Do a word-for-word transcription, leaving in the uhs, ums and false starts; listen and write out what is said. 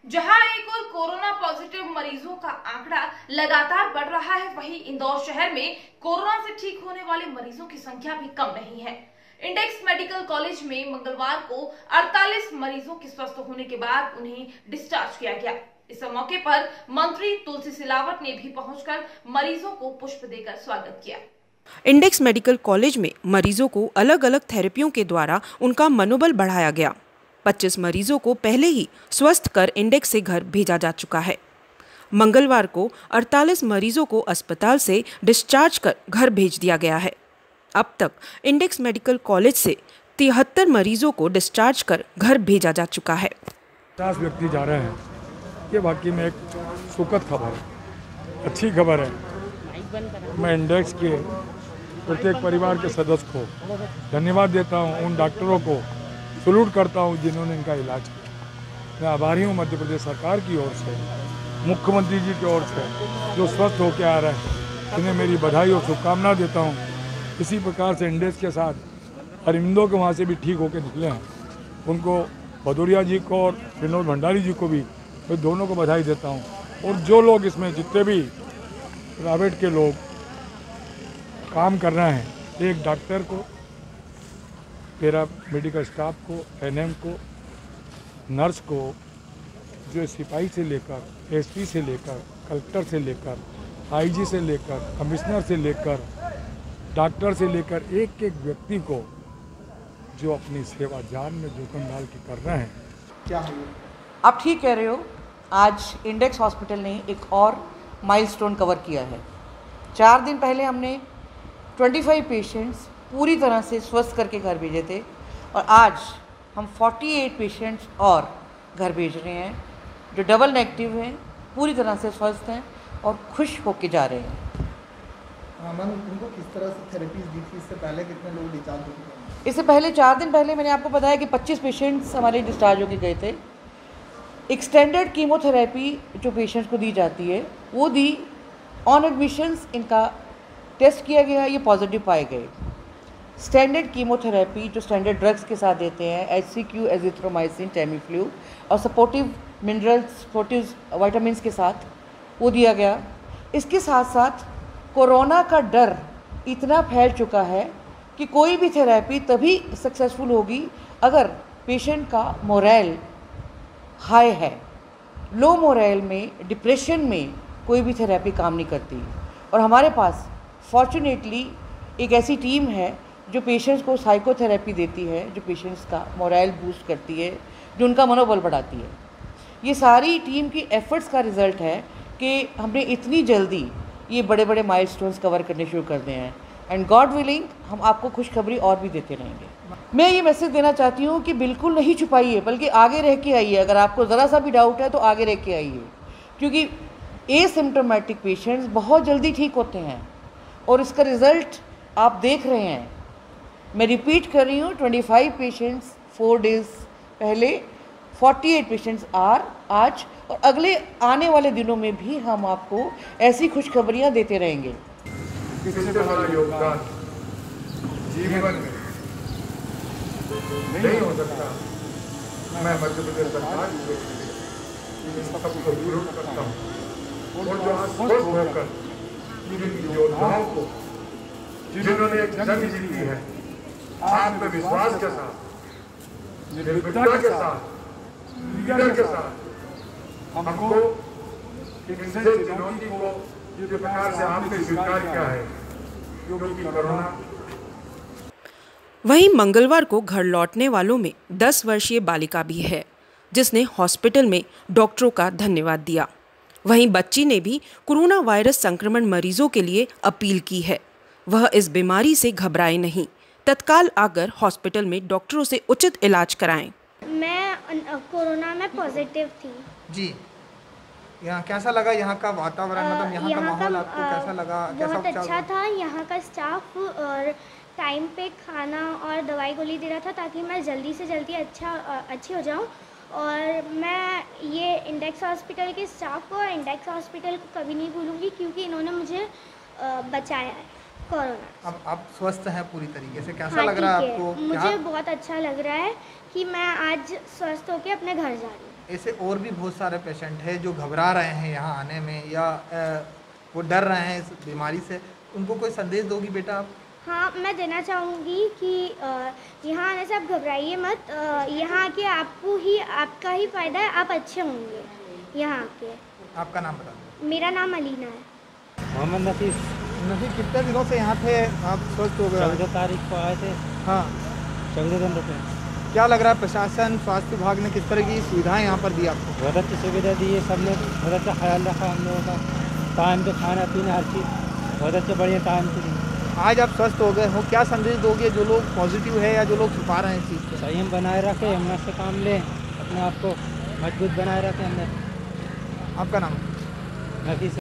जहां एक और कोरोना पॉजिटिव मरीजों का आंकड़ा लगातार बढ़ रहा है, वहीं इंदौर शहर में कोरोना से ठीक होने वाले मरीजों की संख्या भी कम नहीं है। इंडेक्स मेडिकल कॉलेज में मंगलवार को अड़तालीस मरीजों के स्वस्थ होने के बाद उन्हें डिस्चार्ज किया गया। इस मौके पर मंत्री तुलसी सिलावट ने भी पहुंचकर मरीजों को पुष्प देकर स्वागत किया। इंडेक्स मेडिकल कॉलेज में मरीजों को अलग अलग थेरेपियों के द्वारा उनका मनोबल बढ़ाया गया। पच्चीस मरीजों को पहले ही स्वस्थ कर इंडेक्स से घर भेजा जा चुका है। मंगलवार को अड़तालीस मरीजों को अस्पताल से डिस्चार्ज कर घर भेज दिया गया है। अब तक इंडेक्स मेडिकल कॉलेज से तिहत्तर मरीजों को डिस्चार्ज कर घर भेजा जा चुका है। पचास व्यक्ति जा रहे हैं। ये वाकई में एक सुखद खबर है, अच्छी खबर है। मैं इंडेक्स के प्रत्येक परिवार के सदस्य को धन्यवाद देता हूँ, उन डॉक्टरों को सैल्यूट करता हूँ जिन्होंने इनका इलाज किया। मैं आभारी हूँ मध्य प्रदेश सरकार की ओर से, मुख्यमंत्री जी की ओर से, जो स्वस्थ होकर आ रहे हैं, उन्हें मेरी बधाई और शुभकामना देता हूँ। इसी प्रकार से इंडेक्स के साथ अरविंदो के वहाँ से भी ठीक होकर निकले हैं, उनको भदौरिया जी को और विनोद भंडारी जी को भी, मैं दोनों को बधाई देता हूँ। और जो लोग इसमें जितने भी प्राइवेट के लोग काम कर रहे हैं, एक डॉक्टर को, पैरा मेडिकल स्टाफ को, एनएम को, नर्स को, जो सिपाही से लेकर एसपी से लेकर कलेक्टर से लेकर आईजी से लेकर कमिश्नर से लेकर डॉक्टर से लेकर एक एक व्यक्ति को जो अपनी सेवा जान में जोखिम डाल के कर रहे हैं। क्या है? आप ठीक कह रहे हो। आज इंडेक्स हॉस्पिटल ने एक और माइलस्टोन कवर किया है। चार दिन पहले हमने पच्चीस पेशेंट्स पूरी तरह से स्वस्थ करके घर भेजे थे और आज हम अड़तालीस पेशेंट्स और घर भेज रहे हैं जो डबल नेगेटिव हैं, पूरी तरह से स्वस्थ हैं और खुश होके जा रहे हैं। मैम, उनको किस तरह से थेरेपीज दी थी? इससे पहले कितने लोग डिस्चार्ज हो चुके हैं? इससे पहले चार दिन पहले मैंने आपको बताया कि पच्चीस पेशेंट्स हमारे डिस्चार्ज होके गए थे। एक्सटेंडेड कीमोथेरेपी जो पेशेंट्स को दी जाती है वो दी। ऑन एडमिशंस इनका टेस्ट किया गया, ये पॉजिटिव पाए गए। स्टैंडर्ड कीमोथेरेपी जो स्टैंडर्ड ड्रग्स के साथ देते हैं, H C Q, azithromycin, Tamiflu और सपोर्टिव मिनरल्स, सपोर्टिव वाइटामिन के साथ वो दिया गया। इसके साथ साथ कोरोना का डर इतना फैल चुका है कि कोई भी थेरेपी तभी सक्सेसफुल होगी अगर पेशेंट का मोरल हाई है। लो मोरल में, डिप्रेशन में कोई भी थेरेपी काम नहीं करती। और हमारे पास फॉर्चुनेटली एक ऐसी टीम है जो पेशेंट्स को साइकोथेरेपी देती है, जो पेशेंट्स का मोरल बूस्ट करती है, जो उनका मनोबल बढ़ाती है। ये सारी टीम की एफर्ट्स का रिज़ल्ट है कि हमने इतनी जल्दी ये बड़े बड़े माइलस्टोन्स कवर करने शुरू कर दिए हैं। एंड गॉड विलिंग हम आपको खुशखबरी और भी देते रहेंगे। मैं ये मैसेज देना चाहती हूँ कि बिल्कुल नहीं छुपाइए, बल्कि आगे रह के आइए। अगर आपको ज़रा सा भी डाउट है तो आगे रह के आइए, क्योंकि एसिम्प्टोमेटिक पेशेंट्स बहुत जल्दी ठीक होते हैं और इसका रिज़ल्ट आप देख रहे हैं। मैं रिपीट कर रही हूँ, पच्चीस पेशेंट्स फोर डेज पहले, अड़तालीस पेशेंट्स आर आज, और अगले आने वाले दिनों में भी हम आपको ऐसी खुशखबरियाँ देते रहेंगे। किसी से हमारा योगदान जीवन में नहीं हो सकता। मैं मध्य प्रदेश सरकार के सबको विरोध करता हूँ और जो आज स्वस्थ होकर जिन योद्धाओं को, जिन्होंने एक जंग जीती है आत्मविश्वास के साथ, निर्भीकता के साथ, लीडर के साथ, हमको एक ऐसे चुनौती को जिस प्रकार से आपने स्वीकार किया है, क्योंकि कोरोना। वहीं मंगलवार को घर लौटने वालों में दस वर्षीय बालिका भी है, जिसने हॉस्पिटल में डॉक्टरों का धन्यवाद दिया। वहीं बच्ची ने भी कोरोना वायरस संक्रमण मरीजों के लिए अपील की है, वह इस बीमारी से घबराए नहीं, तत्काल आकर हॉस्पिटल में डॉक्टरों से उचित इलाज कराएं। मैं कोरोना में पॉजिटिव थी जी। यहाँ कैसा लगा? यहाँ का वातावरण, मतलब यहाँ का माहौल आपको कैसा लगा? बहुत अच्छा था। यहाँ का स्टाफ और टाइम पे खाना और दवाई गोली दे रहा था ताकि मैं जल्दी से जल्दी अच्छा अच्छी हो जाऊँ। और मैं ये इंडेक्स हॉस्पिटल के स्टाफ को और इंडेक्स हॉस्पिटल को कभी नहीं भूलूँगी, क्योंकि इन्होंने मुझे बचाया है कोरोना। अब आप स्वस्थ हैं पूरी तरीके से, कैसा हाँ, लग रहा है आपको? मुझे बहुत अच्छा लग रहा है कि मैं आज स्वस्थ होकर अपने घर जा रही हूँ। ऐसे और भी बहुत सारे पेशेंट हैं जो घबरा रहे हैं यहाँ आने में या अ, वो डर रहे हैं इस बीमारी से, उनको कोई संदेश दोगी बेटा आप? हाँ, मैं देना चाहूँगी कि अ, यहाँ आने से आप घबराइए मत। अ, यहाँ आके आपको ही आपका ही फ़ायदा है, आप अच्छे होंगे यहाँ आके। आपका नाम बता दो। मेरा नाम अलीना है। मोहम्मद नफीस। नहीं, कितने दिनों से यहाँ थे आप? स्वस्थ हो गए? चौदह तारीख को आए थे। हाँ, चौदह दिन रुके। क्या लग रहा है प्रशासन स्वास्थ्य विभाग ने किस तरह की सुविधाएं यहाँ पर दी आपको? बहुत अच्छी सुविधा दी है, सबने बहुत अच्छा ख्याल रखा हम लोगों का, टाइम पे खाना पीना हर चीज़ बहुत अच्छे बढ़िया टाइम पे दी। आज आप स्वस्थ हो गए हो, क्या संदेश दोगे जो लोग पॉजिटिव है या जो लोग छुपा रहे हैं इस चीज़ को? संयम बनाए रखें, हिम्मत से काम लें, अपने आप को मजबूत बनाए रखें अंदर। आपका नाम? नफीस।